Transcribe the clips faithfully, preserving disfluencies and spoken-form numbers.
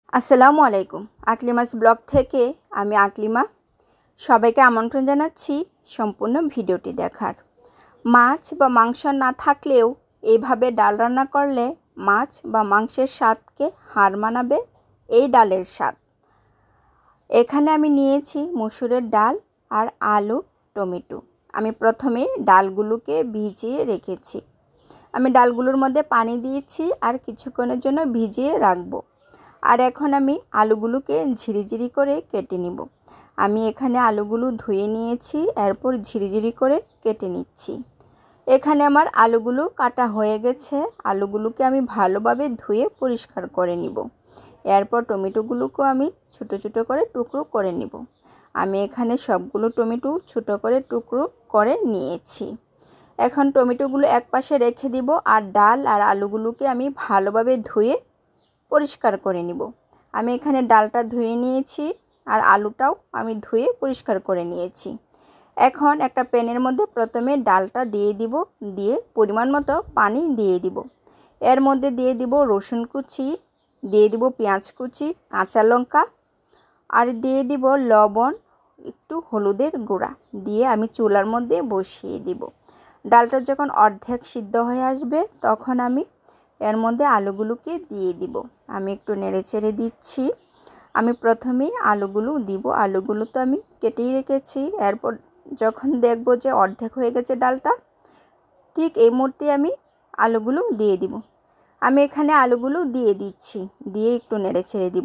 আসসালামু আলাইকুম। আকলিমাস ব্লগ থেকে আমি আকলিমা সবাইকে আমন্ত্রণ জানাচ্ছি সম্পূর্ণ ভিডিওটি দেখার। মাছ বা মাংস না থাকলেও এইভাবে ডাল রান্না করলে মাছ বা মাংসের স্বাদকে হার মানাবে এই ডালের স্বাদ। এখানে আমি নিয়েছি মসুরের ডাল আর আলু, টমেটো। আমি প্রথমে ডালগুলোকে ভিজিয়ে রেখেছি। আমি ডালগুলোর মধ্যে পানি দিয়েছি আর কিছুক্ষণের জন্য ভিজিয়ে রাখবো। আর এখন আমি আলুগুলোকে ঝিরিঝিরি করে কেটে নিব। আমি এখানে আলুগুলো ধুয়ে নিয়েছি, এরপর ঝিরিঝিরি করে কেটে নিচ্ছি। এখানে আমার আলুগুলো কাটা হয়ে গেছে। আলুগুলোকে আমি ভালোভাবে ধুয়ে পরিষ্কার করে নিব। এরপর টমেটোগুলোকেও আমি ছোটো ছোটো করে টুকরো করে নিব। আমি এখানে সবগুলো টমেটো ছোটো করে টুকরো করে নিয়েছি। এখন টমেটোগুলো এক পাশে রেখে দিব আর ডাল আর আলুগুলোকে আমি ভালোভাবে ধুয়ে পরিষ্কার করে নিব। আমি এখানে ডালটা ধুয়ে নিয়েছি আর আলুটাও আমি ধুয়ে পরিষ্কার করে নিয়েছি। এখন একটা প্যানের মধ্যে প্রথমে ডালটা দিয়ে দিব, দিয়ে পরিমাণ মতো পানি দিয়ে দিব। এর মধ্যে দিয়ে দিব রসুন কুচি, দিয়ে দিব পেঁয়াজ কুচি, কাঁচা লঙ্কা আর দিয়ে দিব লবণ, একটু হলুদের গুঁড়া দিয়ে আমি চুলার মধ্যে বসিয়ে দিব। ডালটা যখন অর্ধেক সিদ্ধ হয়ে আসবে তখন আমি এর মধ্যে আলুগুলোকে দিয়ে দিব। আমি একটু নেড়ে চেড়ে দিচ্ছি। আমি প্রথমেই আলুগুলো দিব। আলুগুলো তো আমি কেটেই রেখেছি। এরপর যখন দেখব যে অর্ধেক হয়ে গেছে ডালটা, ঠিক এই মুহূর্তে আমি আলুগুলো দিয়ে দিব। আমি এখানে আলুগুলো দিয়ে দিচ্ছি, দিয়ে একটু নেড়ে ছেড়ে দিব।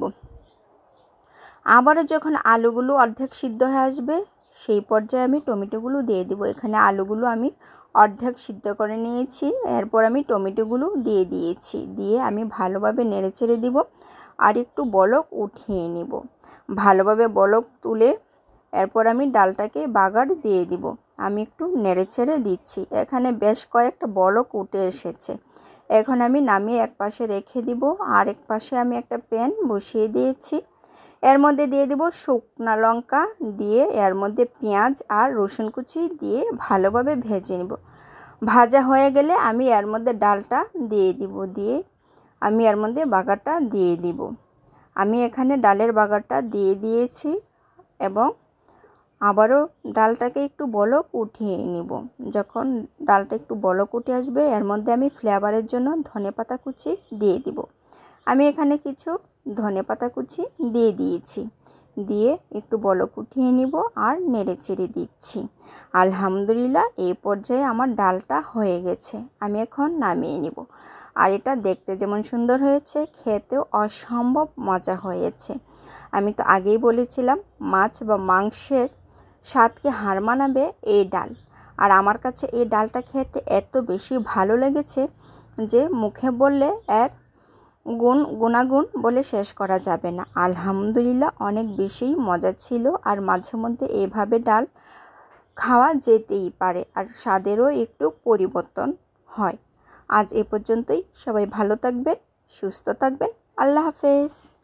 আবারও যখন আলুগুলো অর্ধেক সিদ্ধ হয়ে আসবে সেই পর্যায়ে আমি টমেটোগুলো দিয়ে দিব। এখানে আলুগুলো আমি অর্ধেক সিদ্ধ করে নিয়েছি, এরপর আমি টমেটোগুলো দিয়ে দিয়েছি। দিয়ে আমি ভালোভাবে নেড়ে ছেড়ে দিব আর একটু বলক উঠিয়ে নিব। ভালোভাবে বলক তুলে এরপর আমি ডালটাকে বাগার দিয়ে দিব। আমি একটু নেড়ে ছেড়ে দিচ্ছি। এখানে বেশ কয়েকটা বলক উঠে এসেছে। এখন আমি নামিয়ে এক পাশে রেখে দিব। আর এক পাশে আমি একটা প্যান বসিয়ে দিয়েছি। এর মধ্যে দিয়ে দেব শুকনো লঙ্কা, দিয়ে এর মধ্যে পেঁয়াজ আর রসুন কুচি দিয়ে ভালোভাবে ভেজে নেব। ভাজা হয়ে গেলে আমি এর মধ্যে ডালটা দিয়ে দিব। দিয়ে আমি এর মধ্যে বাগারটা দিয়ে দিব। আমি এখানে ডালের বাগারটা দিয়ে দিয়েছি এবং আবারও ডালটাকে একটু বলক উঠিয়ে নিব। যখন ডালটা একটু বলক উঠে আসবে এর মধ্যে আমি ফ্লেভারের জন্য ধনেপাতা কুচি দিয়ে দিব। আমি এখানে কিছু ধনেপাতা কুচি দিয়ে দিয়েছি। দিয়ে একটু বলক উঠিয়ে নিব আর নেড়ে চেড়ে দিচ্ছি। আলহামদুলিল্লাহ, এই পর্যায়ে আমার ডালটা হয়ে গেছে। আমি এখন নামিয়ে নিব। আর এটা দেখতে যেমন সুন্দর হয়েছে, খেতেও অসম্ভব মজা হয়েছে। আমি তো আগেই বলেছিলাম মাছ বা মাংসের স্বাদকে হার মানাবে এই ডাল। আর আমার কাছে এই ডালটা খেতে এত বেশি ভালো লেগেছে যে মুখে বললে এর গুণ গুণাগুণ বলে শেষ করা যাবে না। আলহামদুলিল্লাহ, অনেক বেশি মজা ছিল। আর মাঝে মধ্যে এভাবে ডাল খাওয়া যেতেই পারে আর স্বাদেরও একটু পরিবর্তন হয়। আজ এ পর্যন্তই। সবাই ভালো থাকবেন, সুস্থ থাকবেন। আল্লাহ হাফেজ।